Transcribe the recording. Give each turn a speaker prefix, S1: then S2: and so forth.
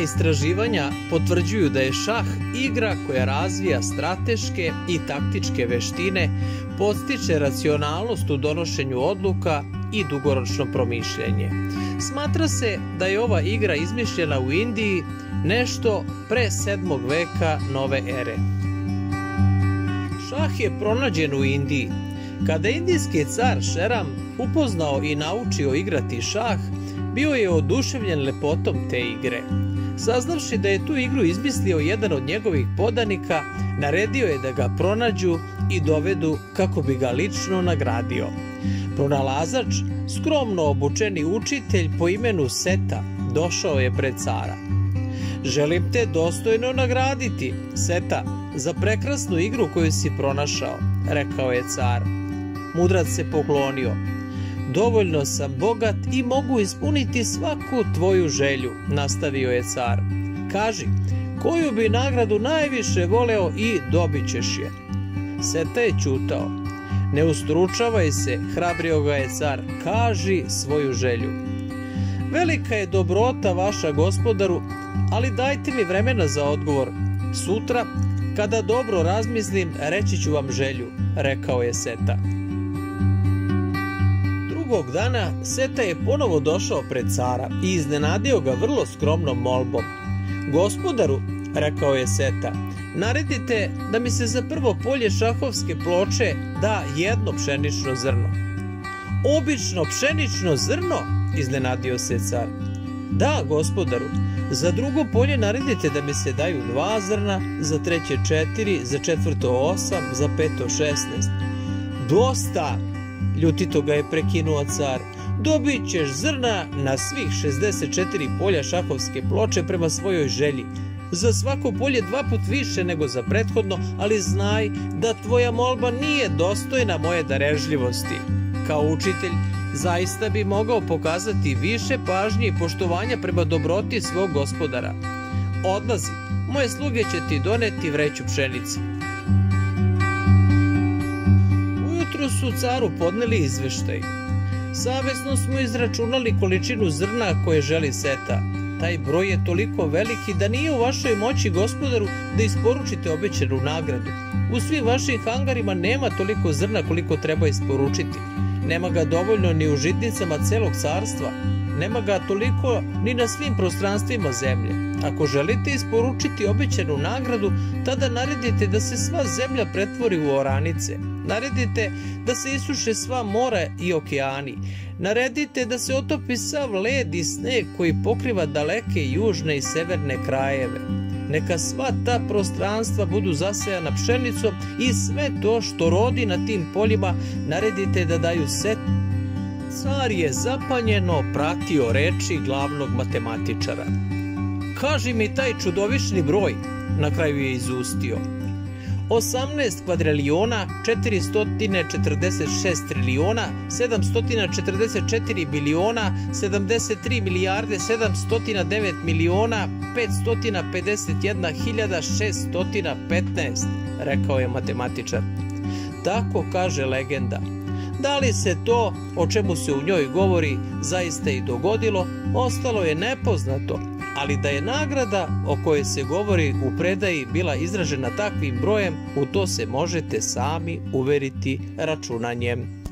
S1: istraživanja potvrđuju da je šah igra koja razvija strateške i taktičke veštine, podstiče racionalnost u donošenju odluka i dugoročno promišljanje. Smatra se da je ova igra izmišljena u Indiji nešto pre 7. veka nove ere. Šah je pronađen u Indiji. Kada je indijski car Šeram upoznao i naučio igrati šah, bio je oduševljen lepotom te igre. Saznavši da je tu igru izmislio jedan od njegovih podanika, naredio je da ga pronađu i dovedu kako bi ga lično nagradio. Pronalazač, skromno obučeni učitelj po imenu Seta, došao je pred cara. "Želim te dostojno nagraditi, Seta, za prekrasnu igru koju si pronašao," rekao je car. Mudrac se poklonio. "Dovoljno sam bogat i mogu ispuniti svaku tvoju želju," nastavio je car. "Kaži, koju bi nagradu najviše voleo i dobit ćeš je." Seta je ćutao. "Ne ustručavaj se," hrabrio ga je car, "kaži svoju želju." "Velika je dobrota vaša, gospodaru, ali dajte mi vremena za odgovor. Sutra, kada dobro razmislim, reći ću vam želju," rekao je Seta. Drugog dana Seta je ponovo došao pred cara i iznenadio ga vrlo skromnom molbom. "Gospodaru," rekao je Seta, "naredite da mi se za prvo polje šahovske ploče da jedno pšenično zrno." "Obično pšenično zrno?" iznenadio se car. "Da, gospodaru, za drugo polje naredite da mi se daju 2 zrna, za treće 4, za četvrto 8, za peto 16. "Dosta!" ljutito ga je prekinuo car. "Dobit ćeš zrna na svih 64 polja šahovske ploče prema svojoj želji. Za svako polje 2 put više nego za prethodno, ali znaj da tvoja molba nije dostojna moje darežljivosti. Kao učitelj, zaista bi mogao pokazati više pažnje i poštovanja prema dobroti svog gospodara. Odlazi, moje sluge će ti doneti vreću pšenice." Ujutru su caru podneli izveštaj. "Savesno smo izračunali količinu zrna koje želi Seta. Taj broj je toliko veliki da nije u vašoj moći, gospodaru, da isporučite obećanu nagradu. U svim vašim hangarima nema toliko zrna koliko treba isporučiti. Nema ga dovoljno ni u žitnicama celog carstva. Nema ga toliko ni na svim prostranstvima zemlje. Ako želite isporučiti obećanu nagradu, tada naredite da se sva zemlja pretvori u oranice. Naredite da se isuše sva mora i okeani. Naredite da se otopi sav led i sneg koji pokriva daleke južne i severne krajeve. Neka sva ta prostranstva budu zasejana pšenicom i sve to što rodi na tim poljima naredite da daju set." Car je zapanjeno pratio reči glavnog matematičara. "Kaži mi taj čudovišni broj," na kraju je izustio. 18 kvadriliona, 446 triliona, 744 biliona, 73 milijarde, 709 miliona, 551.615, rekao je matematičar. Tako kaže legenda. Da li se to, o čemu se u njoj govori, zaista i dogodilo, ostalo je nepoznato, ali da je nagrada o kojoj se govori u predaji bila izražena takvim brojem, u to se možete sami uveriti računanjem.